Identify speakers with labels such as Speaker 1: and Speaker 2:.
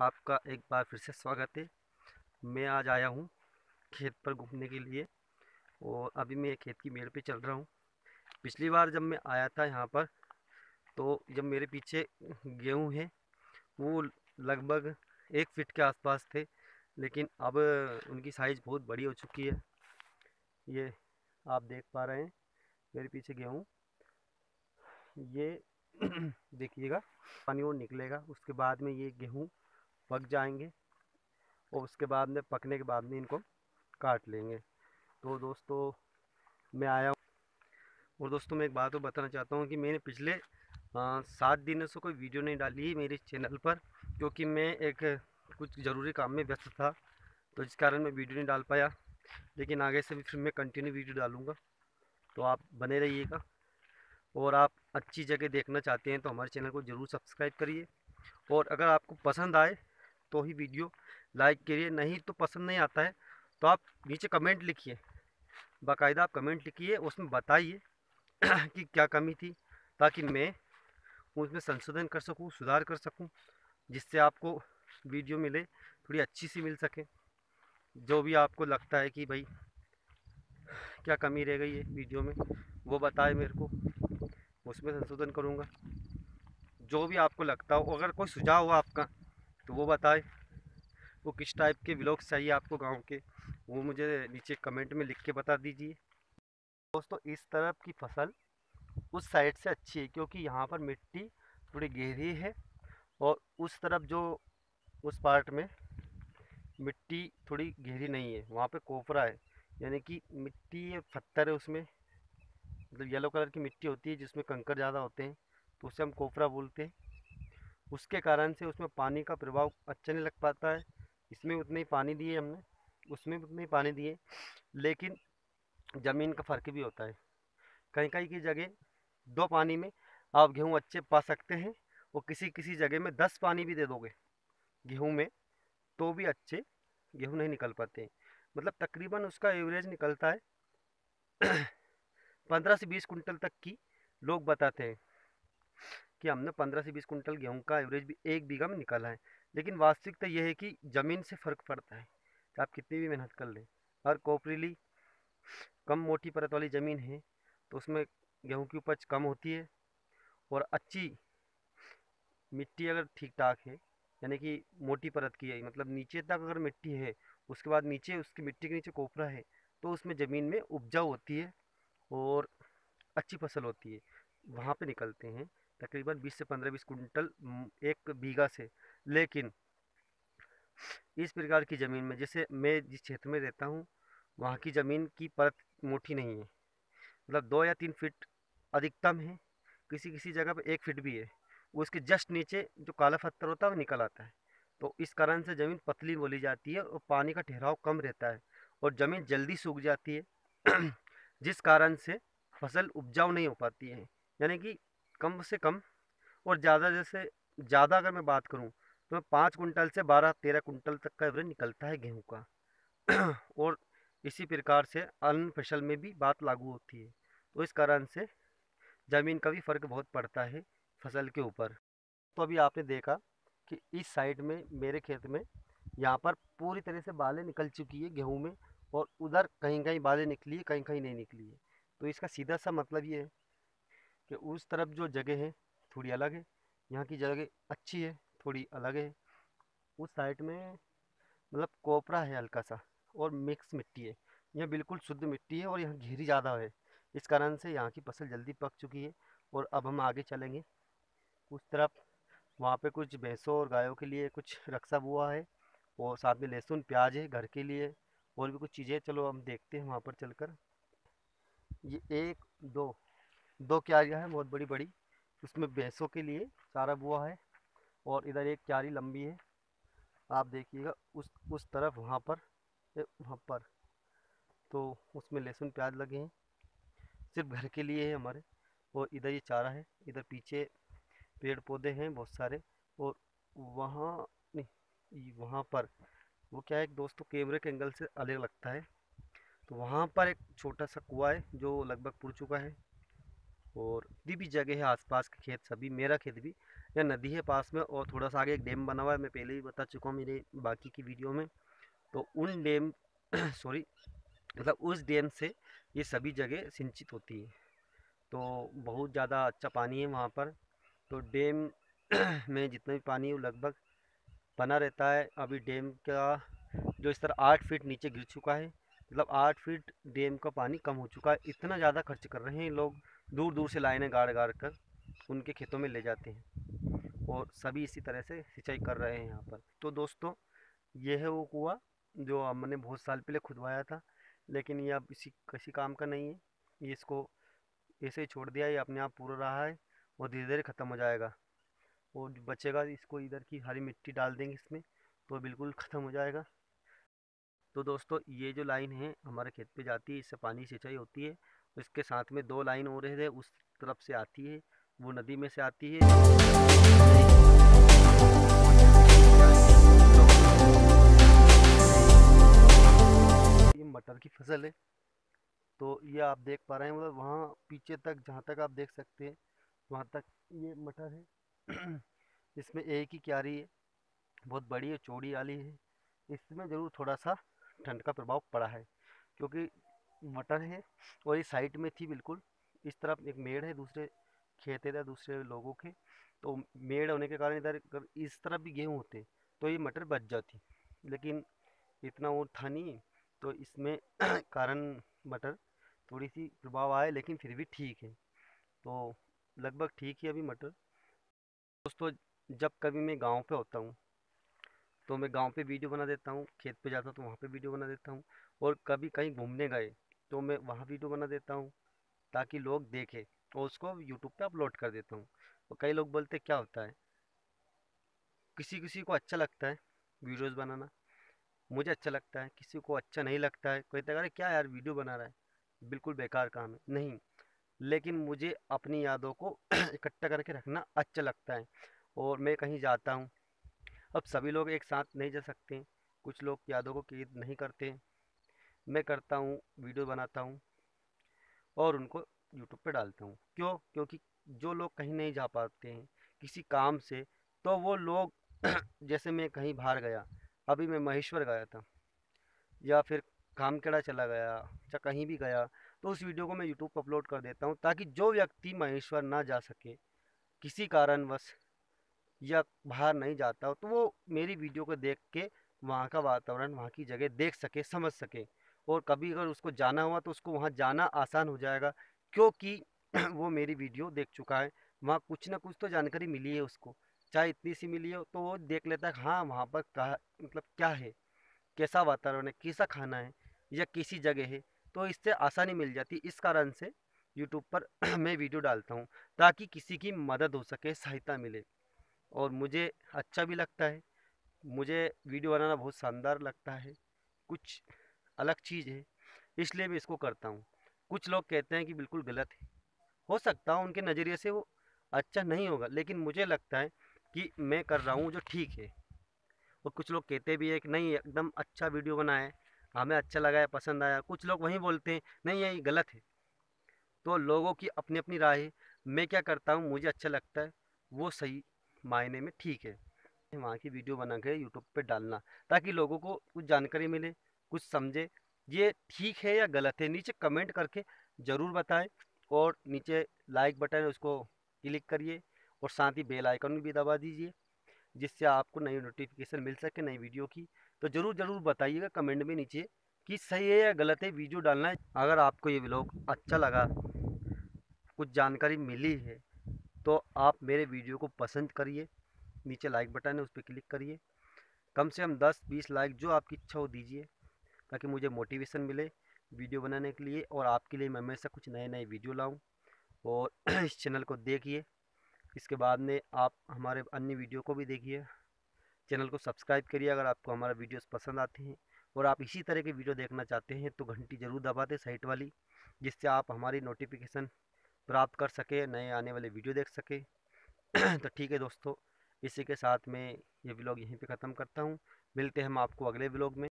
Speaker 1: आपका एक बार फिर से स्वागत है। मैं आज आया हूँ खेत पर घूमने के लिए और अभी मैं खेत की मेड़ पे चल रहा हूँ। पिछली बार जब मैं आया था यहाँ पर तो जब मेरे पीछे गेहूँ है वो लगभग 1 फीट के आसपास थे, लेकिन अब उनकी साइज़ बहुत बड़ी हो चुकी है। ये आप देख पा रहे हैं मेरे पीछे गेहूँ, ये देखिएगा पानी और निकलेगा। उसके बाद में ये गेहूँ पक जाएंगे और उसके बाद में पकने के बाद में इनको काट लेंगे। तो दोस्तों मैं आया हूँ और दोस्तों मैं एक बात और बताना चाहता हूँ कि मैंने पिछले 7 दिनों से कोई वीडियो नहीं डाली है मेरे चैनल पर, क्योंकि मैं एक कुछ ज़रूरी काम में व्यस्त था, तो इस कारण मैं वीडियो नहीं डाल पाया। लेकिन आगे से भी फिर मैं कंटिन्यू वीडियो डालूँगा, तो आप बने रहिएगा। और आप अच्छी जगह देखना चाहते हैं तो हमारे चैनल को ज़रूर सब्सक्राइब करिए, और अगर आपको पसंद आए तो ही वीडियो लाइक करिए, नहीं तो पसंद नहीं आता है तो आप नीचे कमेंट लिखिए, बाकायदा आप कमेंट लिखिए, उसमें बताइए कि क्या कमी थी, ताकि मैं उसमें संशोधन कर सकूं, सुधार कर सकूं, जिससे आपको वीडियो मिले थोड़ी अच्छी सी मिल सके। जो भी आपको लगता है कि भाई क्या कमी रह गई है वीडियो में, वो बताए मेरे को, उसमें संशोधन करूँगा। जो भी आपको लगता हो, अगर कोई सुझाव हो आपका तो वो बताए, वो किस टाइप के व्लॉग्स चाहिए आपको गाँव के, वो मुझे नीचे कमेंट में लिख के बता दीजिए। दोस्तों इस तरफ की फसल उस साइड से अच्छी है, क्योंकि यहाँ पर मिट्टी थोड़ी गहरी है, और उस तरफ जो उस पार्ट में मिट्टी थोड़ी गहरी नहीं है, वहाँ पे कोपरा है, यानी कि मिट्टी पत्थर है उसमें, मतलब येलो कलर की मिट्टी होती है जिसमें कंकर ज़्यादा होते हैं, तो उसे हम कोपरा बोलते हैं। उसके कारण से उसमें पानी का प्रभाव अच्छा नहीं लग पाता है। इसमें उतने ही पानी दिए हमने, उसमें भी उतने ही पानी दिए, लेकिन ज़मीन का फ़र्क भी होता है। कहीं कहीं की जगह 2 पानी में आप गेहूँ अच्छे पा सकते हैं, और किसी किसी जगह में 10 पानी भी दे दोगे गेहूँ में तो भी अच्छे गेहूँ नहीं निकल पाते हैं। मतलब तकरीबन उसका एवरेज निकलता है 15 से 20 कुंटल तक की। लोग बताते हैं कि हमने 15 से 20 कुंटल गेहूँ का एवरेज भी 1 बीघा में निकाला है, लेकिन वास्तविकता यह है कि ज़मीन से फ़र्क पड़ता है कि आप कितनी भी मेहनत कर लें। और कोपरीली कम मोटी परत वाली ज़मीन है तो उसमें गेहूँ की उपज कम होती है, और अच्छी मिट्टी अगर ठीक ठाक है, यानी कि मोटी परत की है, मतलब नीचे तक अगर मिट्टी है, उसके बाद नीचे उसकी मिट्टी के नीचे कोपरा है, तो उसमें ज़मीन में उपजाऊ होती है और अच्छी फसल होती है। वहाँ पे निकलते हैं तकरीबन 20 से 15 20 कुंटल 1 बीघा से। लेकिन इस प्रकार की ज़मीन में, जैसे मैं जिस क्षेत्र में रहता हूँ, वहाँ की ज़मीन की परत मोटी नहीं है, मतलब 2 या 3 फीट अधिकतम है, किसी किसी जगह पे 1 फीट भी है। वो उसके जस्ट नीचे जो काला पत्थर होता है वो निकल आता है, तो इस कारण से ज़मीन पतली बोली जाती है और पानी का ठहराव कम रहता है, और ज़मीन जल्दी सूख जाती है जिस कारण से फसल उपजाऊ नहीं हो पाती है। यानी कि कम से कम और ज़्यादा, जैसे ज़्यादा अगर मैं बात करूँ तो 5 कुंटल से 12 13 कुंटल तक का एवरेज निकलता है गेहूँ का और इसी प्रकार से अन्य फसल में भी बात लागू होती है। तो इस कारण से ज़मीन का भी फ़र्क बहुत पड़ता है फसल के ऊपर। तो अभी आपने देखा कि इस साइड में मेरे खेत में यहाँ पर पूरी तरह से बालें निकल चुकी है गेहूँ में, और उधर कहीं कहीं बालें निकली है, कहीं कहीं नहीं निकली है। तो इसका सीधा सा मतलब ये है कि उस तरफ जो जगह है थोड़ी अलग है, यहाँ की जगह अच्छी है, थोड़ी अलग है। उस साइड में मतलब कोपरा है हल्का सा, और मिक्स मिट्टी है। यह बिल्कुल शुद्ध मिट्टी है और यहाँ घेरी ज़्यादा है, इस कारण से यहाँ की फसल जल्दी पक चुकी है। और अब हम आगे चलेंगे उस तरफ, वहाँ पे कुछ भैंसों और गायों के लिए कुछ रखा हुआ है, और साथ में लहसुन प्याज है घर के लिए, और भी कुछ चीज़ें। चलो हम देखते हैं वहाँ पर चलकर। ये एक दो दो क्यारियाँ हैं बहुत बड़ी बड़ी, उसमें भैंसों के लिए चारा बुआ है, और इधर एक क्यारी लंबी है, आप देखिएगा उस तरफ वहाँ पर, वहाँ पर तो उसमें लहसुन प्याज लगे हैं, सिर्फ घर के लिए है हमारे। और इधर ये चारा है, इधर पीछे पेड़ पौधे हैं बहुत सारे, और वहाँ नहीं, वहाँ पर वो क्या है दोस्तों, कैमरे के एंगल से अलग लगता है। तो वहाँ पर एक छोटा सा कुआं है जो लगभग पुर चुका है, और जितनी भी जगह है आसपास के खेत सभी, मेरा खेत भी या नदी है पास में, और थोड़ा सा आगे एक डैम बना हुआ है, मैं पहले ही बता चुका हूँ मेरे बाकी की वीडियो में। तो उन डैम सॉरी, मतलब उस डैम से ये सभी जगह सिंचित होती है। तो बहुत ज़्यादा अच्छा पानी है वहाँ पर। तो डैम में जितना भी पानी है वो लगभग बना रहता है। अभी डैम का जो स्तर 8 फीट नीचे गिर चुका है, मतलब 8 फीट डैम का पानी कम हो चुका है। इतना ज़्यादा खर्च कर रहे हैं लोग, दूर दूर से लाइनें गाड़ गाड़ कर उनके खेतों में ले जाते हैं, और सभी इसी तरह से सिंचाई कर रहे हैं यहाँ पर। तो दोस्तों, ये है वो कुआं जो हमने बहुत साल पहले खुदवाया था, लेकिन ये अब इसी किसी काम का नहीं है। ये इसको ऐसे ही छोड़ दिया, ये अपने आप पूरा रहा है और धीरे धीरे ख़त्म हो जाएगा। और जो बचेगा इसको इधर की हरी मिट्टी डाल देंगे इसमें, तो बिल्कुल ख़त्म हो जाएगा। तो दोस्तों, ये जो लाइन है हमारे खेत पे जाती है, इससे पानी सिंचाई होती है। इसके साथ में 2 लाइन और है उस तरफ से आती है, वो नदी में से आती है। ये मटर की फसल है। तो ये आप देख पा रहे हैं, मतलब वहाँ पीछे तक जहाँ तक आप देख सकते हैं वहाँ तक ये मटर है। इसमें एक ही क्यारी है, बहुत बड़ी है, चौड़ी वाली है। इसमें ज़रूर थोड़ा सा ठंड का प्रभाव पड़ा है, क्योंकि मटर है और ये साइड में थी बिल्कुल। इस तरफ एक मेड़ है, दूसरे खेत है दूसरे लोगों के। तो मेड़ होने के कारण इधर अगर इस तरफ भी गेहूँ होते तो ये मटर बच जाती, लेकिन इतना वो था नहीं। तो इसमें कारण मटर थोड़ी सी प्रभाव आए, लेकिन फिर भी ठीक है। तो लगभग ठीक है अभी मटर। दोस्तों, जब कभी मैं गांव पे होता हूँ तो मैं गांव पे वीडियो बना देता हूँ, खेत पे जाता हूँ तो वहाँ पे वीडियो बना देता हूँ, और कभी कहीं घूमने गए तो मैं वहाँ वीडियो बना देता हूँ, ताकि लोग देखें, और उसको यूट्यूब पे अपलोड कर देता हूँ। और कई लोग बोलते क्या होता है, किसी किसी को अच्छा लगता है वीडियोस बनाना, मुझे अच्छा लगता है, किसी को अच्छा नहीं लगता है, कोई कहता है अरे क्या यार वीडियो बना रहा है, बिल्कुल बेकार काम है। नहीं, लेकिन मुझे अपनी यादों को इकट्ठा करके रखना अच्छा लगता है। और मैं कहीं जाता हूँ, अब सभी लोग एक साथ नहीं जा सकते, कुछ लोग यादों को कैद नहीं करते, मैं करता हूँ, वीडियो बनाता हूँ और उनको यूट्यूब पे डालता हूँ। क्यों? क्योंकि जो लोग कहीं नहीं जा पाते हैं किसी काम से, तो वो लोग जैसे मैं कहीं बाहर गया, अभी मैं महेश्वर गया था, या फिर कामखेड़ा चला गया, या कहीं भी गया, तो उस वीडियो को मैं यूट्यूब पर अपलोड कर देता हूँ, ताकि जो व्यक्ति महेश्वर ना जा सके किसी कारणवश, या बाहर नहीं जाता हो, तो वो मेरी वीडियो को देख के वहाँ का वातावरण, वहाँ की जगह देख सके, समझ सके। और कभी अगर उसको जाना हुआ तो उसको वहाँ जाना आसान हो जाएगा, क्योंकि वो मेरी वीडियो देख चुका है। वहाँ कुछ ना कुछ तो जानकारी मिली है उसको, चाहे इतनी सी मिली हो तो वो देख लेता है हाँ वहाँ पर कहा, मतलब क्या है, कैसा वातावरण है, कैसा खाना है, या किसी जगह है। तो इससे आसानी मिल जाती है। इस कारण से यूट्यूब पर मैं वीडियो डालता हूँ, ताकि किसी की मदद हो सके, सहायता मिले। और मुझे अच्छा भी लगता है, मुझे वीडियो बनाना बहुत शानदार लगता है, कुछ अलग चीज़ है, इसलिए मैं इसको करता हूँ। कुछ लोग कहते हैं कि बिल्कुल गलत है, हो सकता है उनके नज़रिए से वो अच्छा नहीं होगा, लेकिन मुझे लगता है कि मैं कर रहा हूँ जो ठीक है। और कुछ लोग कहते भी है कि नहीं एकदम अच्छा वीडियो बना है, हमें अच्छा लगा है, पसंद आया। कुछ लोग वहीं बोलते हैं नहीं ये गलत है। तो लोगों की अपनी अपनी राय है। मैं क्या करता हूँ, मुझे अच्छा लगता है, वो सही मायने में ठीक है। वहाँ की वीडियो बना के यूट्यूब पे डालना, ताकि लोगों को कुछ जानकारी मिले, कुछ समझे, ये ठीक है या गलत है, नीचे कमेंट करके ज़रूर बताएं। और नीचे लाइक बटन है उसको क्लिक करिए, और साथ ही बेल आइकन भी दबा दीजिए, जिससे आपको नई नोटिफिकेशन मिल सके नई वीडियो की। तो ज़रूर ज़रूर बताइएगा कमेंट में नीचे कि सही है या गलत है वीडियो डालना है। अगर आपको ये व्लॉग अच्छा लगा, कुछ जानकारी मिली है, तो आप मेरे वीडियो को पसंद करिए, नीचे लाइक बटन है उस पर क्लिक करिए, कम से कम 10-20 लाइक जो आपकी इच्छा हो दीजिए, ताकि मुझे मोटिवेशन मिले वीडियो बनाने के लिए, और आपके लिए मैं हमेशा कुछ नए नए वीडियो लाऊं। और इस चैनल को देखिए, इसके बाद में आप हमारे अन्य वीडियो को भी देखिए। चैनल को सब्सक्राइब करिए अगर आपको हमारा वीडियोस पसंद आते हैं, और आप इसी तरह के वीडियो देखना चाहते हैं तो घंटी ज़रूर दबा दें साइड वाली, जिससे आप हमारी नोटिफिकेशन प्राप्त कर सके, नए आने वाले वीडियो देख सके। तो ठीक है दोस्तों, इसी के साथ मैं ये व्लॉग यहीं पे ख़त्म करता हूँ। मिलते हैं हम आपको अगले व्लॉग में।